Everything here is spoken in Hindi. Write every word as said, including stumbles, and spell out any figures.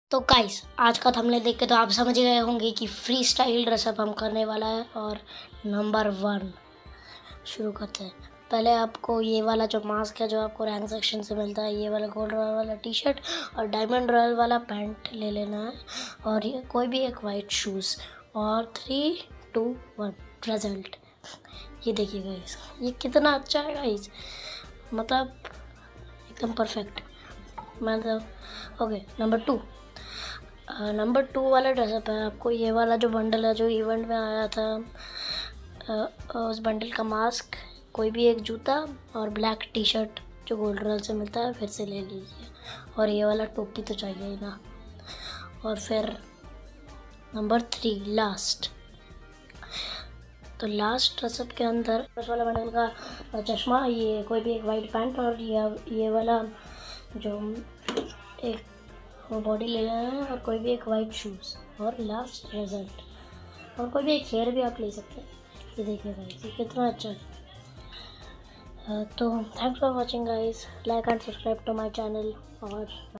तो गाइस आज का थंबनेल देख के तो आप समझ गए होंगे कि फ्री स्टाइल ड्रेसअप हम करने वाला है। और नंबर वन शुरू करते हैं। पहले आपको ये वाला जो मास्क है जो आपको रैंक सेक्शन से मिलता है, ये वाला गोल्ड रॉयल वाला टी शर्ट और डायमंड रॉयल वाला पैंट ले लेना है, और ये कोई भी एक वाइट शूज़। और थ्री टू वन रिजल्ट ये देखिए गाइस, ये कितना अच्छा है गाइस, मतलब एकदम परफेक्ट। मतलब okay, number two number two वाला ड्रेसअप है। आपको ये वाला जो बंडल है जो इवेंट में आया था, आ, उस बंडल का मास्क, कोई भी एक जूता और ब्लैक टी शर्ट जो गोल्ड रॉयल से मिलता है फिर से ले लीजिए। और ये वाला टोपी तो चाहिए ही ना। और फिर नंबर थ्री लास्ट, तो लास्ट ड्रेसअप के अंदर उस वाला बंडल का चश्मा, ये कोई भी एक वाइट पैंट और ये ये वाला जो एक वो बॉडी ले लेना है, और कोई भी एक वाइट शूज़। और लास्ट रिजल्ट, और कोई भी एक हेयर भी आप ले सकते हैं। ये देखिए गाइस, ये कितना अच्छा है। तो thanks for watching guys, like and subscribe to my channel. और